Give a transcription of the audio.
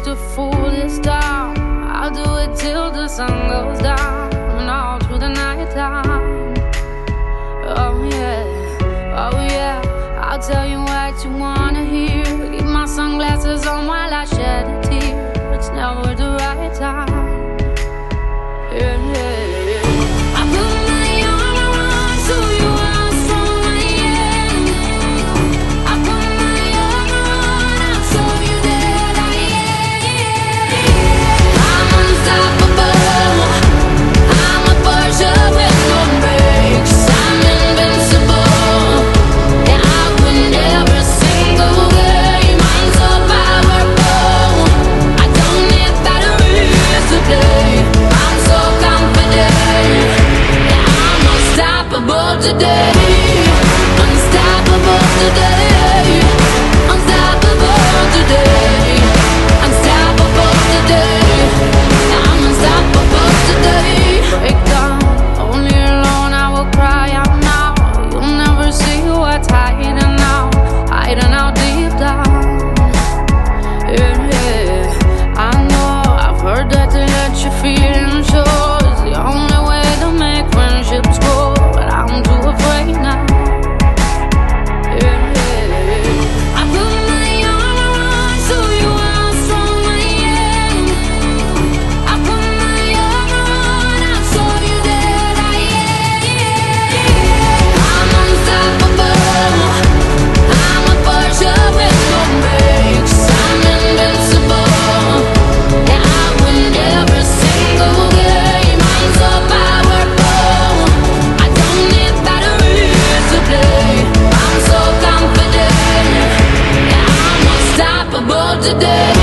to fool this town. I'll do it till the sun goes down and all through the night time. Oh yeah, I'll tell you what you wanna hear. Keep my sunglasses on while I shed a tear. It's never the right time. I put my arm around so you are strong, yeah. I put my arm around, I'll show you that I am. I'm unstoppable. I'm a Porsche with no brakes. I'm invincible. Yeah, I win every single game. I'm so powerful. I don't need batteries to play. I'm so confident. Yeah, I'm unstoppable today. Unstoppable today. Unstoppable today. Unstoppable today. Yeah, I'm unstoppable today. Break down, only alone I will cry out now. You'll never see what's hiding out, hiding out deep down. Yeah, I know, I've heard that to let your feelings show is the only way to make friendships grow, but I'm too afraid now. I put my arm around so you are strong, yeah. I put my arm around, I'll show you that I am. I'm unstoppable. I'm a Porsche with no brakes. I'm invincible. Yeah, I win every single game. I'm so powerful. I don't need batteries to play. I'm so confident. Yeah, I'm unstoppable today.